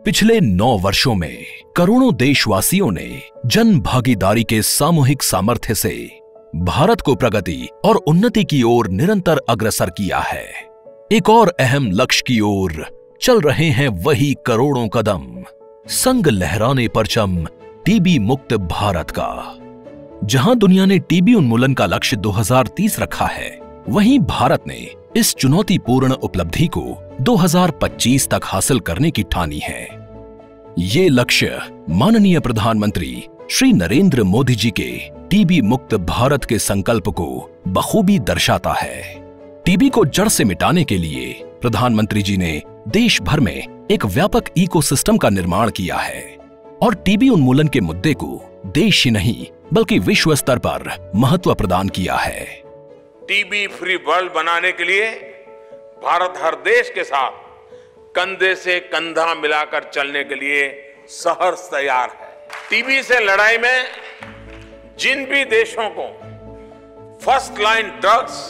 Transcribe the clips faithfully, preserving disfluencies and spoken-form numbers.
पिछले नौ वर्षों में करोड़ों देशवासियों ने जन भागीदारी के सामूहिक सामर्थ्य से भारत को प्रगति और उन्नति की ओर निरंतर अग्रसर किया है। एक और अहम लक्ष्य की ओर चल रहे हैं वही करोड़ों कदम, संग लहराने परचम टीबी मुक्त भारत का। जहां दुनिया ने टीबी उन्मूलन का लक्ष्य दो हज़ार तीस रखा है, वहीं भारत ने इस चुनौतीपूर्ण उपलब्धि को दो हज़ार पच्चीस तक हासिल करने की ठानी है। ये लक्ष्य माननीय प्रधानमंत्री श्री नरेंद्र मोदी जी के टीबी मुक्त भारत के संकल्प को बखूबी दर्शाता है। टीबी को जड़ से मिटाने के लिए प्रधानमंत्री जी ने देश भर में एक व्यापक इकोसिस्टम का निर्माण किया है और टीबी उन्मूलन के मुद्दे को देश ही नहीं बल्कि विश्व स्तर पर महत्व प्रदान किया है। टीबी फ्री वर्ल्ड बनाने के लिए भारत हर देश के साथ कंधे से कंधा मिलाकर चलने के लिए सहर्ष तैयार है। टीबी से लड़ाई में जिन भी देशों को फर्स्ट लाइन ड्रग्स,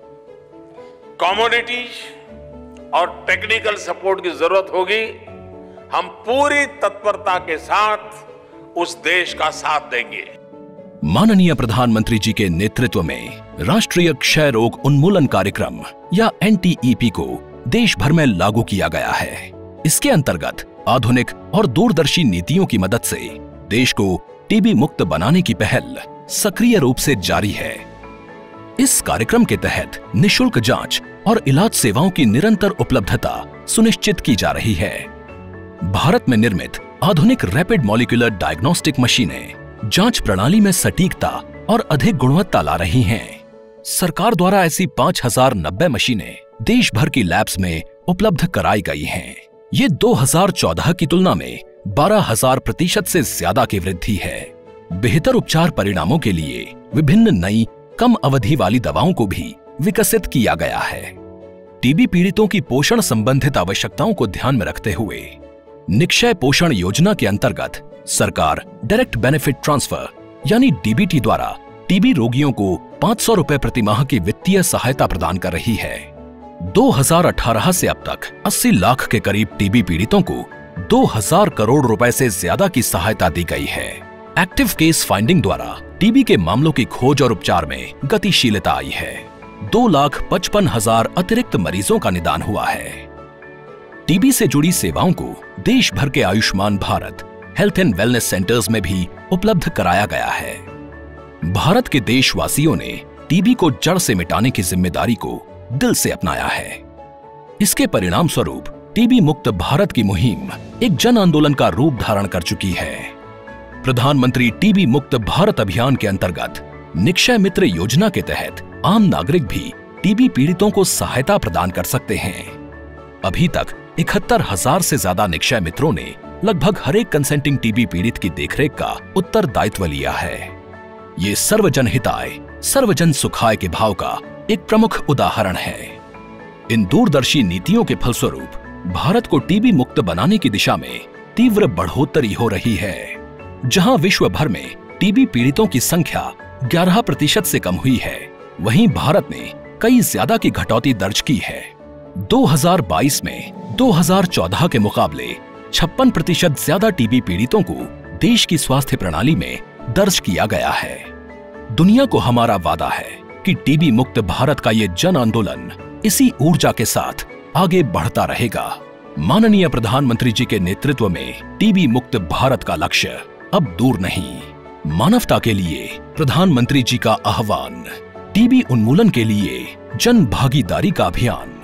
कमोडिटीज और टेक्निकल सपोर्ट की जरूरत होगी, हम पूरी तत्परता के साथ उस देश का साथ देंगे। माननीय प्रधानमंत्री जी के नेतृत्व में राष्ट्रीय क्षय रोग उन्मूलन कार्यक्रम या एन टी ई पी को देश भर में लागू किया गया है। इसके अंतर्गत आधुनिक और दूरदर्शी नीतियों की मदद से देश को टीबी मुक्त बनाने की पहल सक्रिय रूप से जारी है। इस कार्यक्रम के तहत निशुल्क जांच और इलाज सेवाओं की निरंतर उपलब्धता सुनिश्चित की जा रही है। भारत में निर्मित आधुनिक रैपिड मॉलिक्यूलर डायग्नोस्टिक मशीनें जांच प्रणाली में सटीकता और अधिक गुणवत्ता ला रही हैं। सरकार द्वारा ऐसी पाँच हज़ार नब्बे मशीनें देश भर की लैब्स में उपलब्ध कराई गई हैं। ये दो हज़ार चौदह की तुलना में बारह हज़ार प्रतिशत से ज्यादा की वृद्धि है। बेहतर उपचार परिणामों के लिए विभिन्न नई कम अवधि वाली दवाओं को भी विकसित किया गया है। टीबी पीड़ितों की पोषण संबंधित आवश्यकताओं को ध्यान में रखते हुए निक्षय पोषण योजना के अंतर्गत सरकार डायरेक्ट बेनिफिट ट्रांसफर यानी डी बी टी द्वारा टीबी रोगियों को पाँच सौ रुपए प्रति माह की वित्तीय सहायता प्रदान कर रही है। दो हज़ार अठारह से अब तक अस्सी लाख के करीब टीबी पीड़ितों को दो हज़ार करोड़ रुपए से ज्यादा की सहायता दी गई है। एक्टिव केस फाइंडिंग द्वारा टीबी के मामलों की खोज और उपचार में गतिशीलता आई है। दो लाख पचपन हजार अतिरिक्त मरीजों का निदान हुआ है। टीबी से जुड़ी सेवाओं को देश भर के Ayushman Bharat health and wellness centres में भी उपलब्ध कराया गया है। भारत के देशवासियों ने टीबी को जड़ से मिटाने की जिम्मेदारी को दिल से अपनाया है। इसके परिणाम स्वरूप टीबी मुक्त भारत की मुहिम एक जन आंदोलन का रूप धारण कर चुकी है। प्रधानमंत्री टीबी मुक्त भारत अभियान के अंतर्गत निक्षय मित्र योजना के तहत आम नागरिक भी टीबी पीड़ितों को सहायता प्रदान कर सकते हैं। अभी तक इकहत्तर हजार से ज्यादा निक्षय मित्रों ने लगभग हर एक कंसेंटिंग टीबी पीड़ित की देखरेख का उत्तरदायित्व लिया है। ये सर्वजन हिताय सर्वजन सुखाय के भाव का एक प्रमुख उदाहरण है। इन दूरदर्शी नीतियों के फलस्वरूप भारत को टीबी मुक्त बनाने की दिशा में तीव्र बढ़ोतरी हो रही है। जहां विश्व भर में टीबी पीड़ितों की संख्या ग्यारह प्रतिशत से कम हुई है, वहीं भारत ने कई ज्यादा की घटौती दर्ज की है। दो हज़ार बाईस में दो हज़ार चौदह के मुकाबले छप्पन प्रतिशत ज्यादा टीबी पीड़ितों को देश की स्वास्थ्य प्रणाली में दर्ज किया गया है। दुनिया को हमारा वादा है कि टीबी मुक्त भारत का ये जन आंदोलन इसी ऊर्जा के साथ आगे बढ़ता रहेगा। माननीय प्रधानमंत्री जी के नेतृत्व में टीबी मुक्त भारत का लक्ष्य अब दूर नहीं। मानवता के लिए प्रधानमंत्री जी का आह्वान, टीबी उन्मूलन के लिए जन भागीदारी का अभियान।